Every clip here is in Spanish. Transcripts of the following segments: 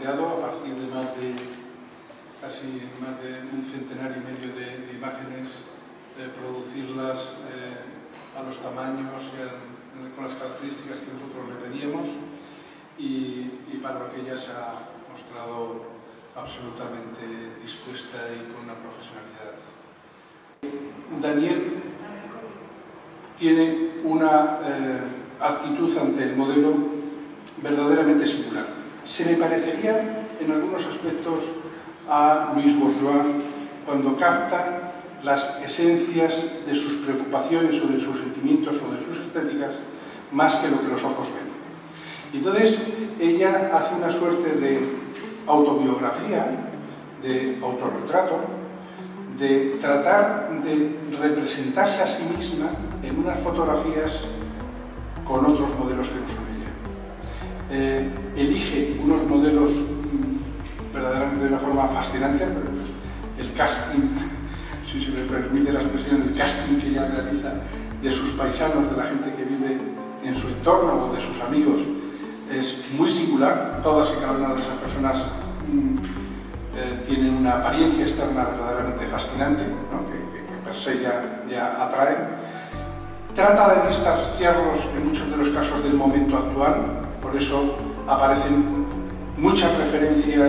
planteado a partir de casi más de un centenario y medio de imágenes, producirlas a los tamaños y con las características que nosotros le pedíamos, y para lo que ella se ha mostrado absolutamente dispuesta y con una profesionalidad. Daniel tiene una actitud ante el modelo verdaderamente singular. Se le parecería en algunos aspectos a Louis Bourgeois cuando capta las esencias de sus preocupaciones o de sus sentimientos o de sus estéticas más que lo que los ojos ven. Entonces ella hace una suerte de autobiografía, de autorretrato, de tratar de representarse a sí misma en unas fotografías con otros modelos que no son ella. Elige unos modelos verdaderamente de una forma fascinante, el casting, si se me permite la expresión, el casting que ella realiza de sus paisanos, de la gente que vive en su entorno o de sus amigos, es muy singular. Todas y cada una de esas personas tienen una apariencia externa verdaderamente fascinante, ¿no? que per se ya atrae. Trata de distanciarlos en muchos de los casos del momento actual, por eso aparecen muchas referencias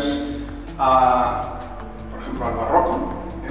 por ejemplo, al barroco.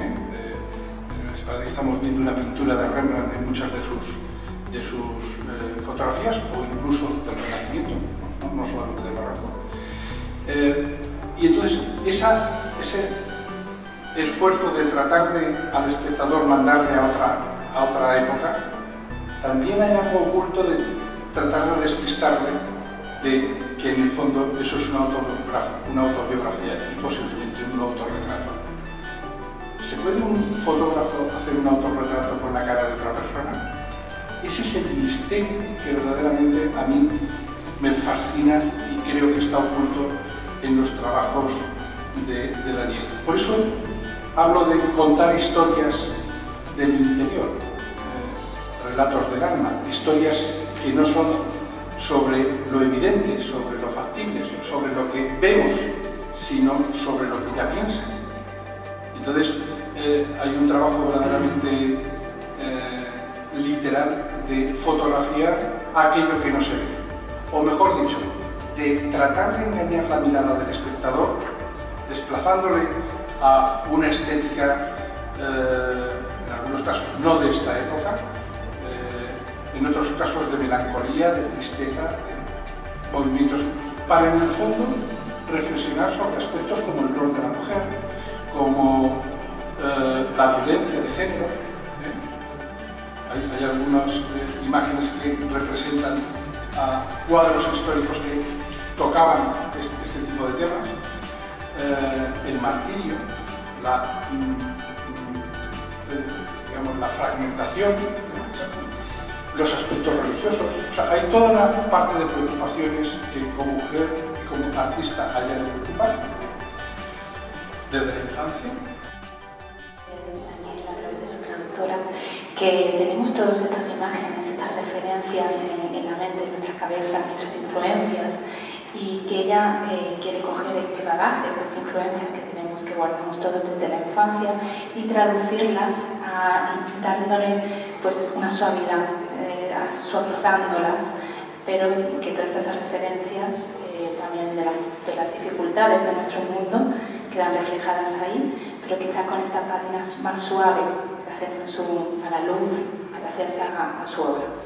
Estamos viendo una pintura de Rembrandt en muchas de sus fotografías, o incluso del Renacimiento, no solamente del barroco. Y entonces ese esfuerzo de tratar al espectador mandarle a otra época, también hay algo oculto de tratar de despistarle de que en el fondo eso es una autobiografía y posiblemente un autorretrato. ¿Se puede un fotógrafo hacer un autorretrato con la cara de otra persona? Ese es el misterio que verdaderamente a mí me fascina y creo que está oculto en los trabajos de Daniel. Por eso hablo de contar historias del interior, relatos del alma, historias que no son sobre lo evidente, sobre lo factible, sobre lo que vemos, sino sobre lo que ella piensa. Entonces hay un trabajo verdaderamente literal de fotografiar aquello que no se ve, o mejor dicho, de tratar de engañar la mirada del espectador, desplazándole a una estética, en algunos casos no de esta época, en otros casos de melancolía, de tristeza, de movimientos, para en el fondo reflexionar sobre aspectos como el rol de la mujer, como la violencia de género. Hay algunas imágenes que representan cuadros históricos que tocaban este tipo de temas, el martirio, la fragmentación, los aspectos religiosos. O sea, hay toda una parte de preocupaciones que como mujer y como artista haya de preocupar desde la infancia. Daniel, a través de su traductora, que tenemos todas estas imágenes, estas referencias en la mente, en nuestra cabeza, nuestras influencias, y que ella quiere coger este bagaje, estas influencias que tenemos, que guardamos todos desde la infancia, y traducirlas, dándole pues una suavidad, suavizándolas, pero que todas estas referencias también de las dificultades de nuestro mundo quedan reflejadas ahí, pero quizá con esta pátina más suave, gracias a la luz, gracias a su obra.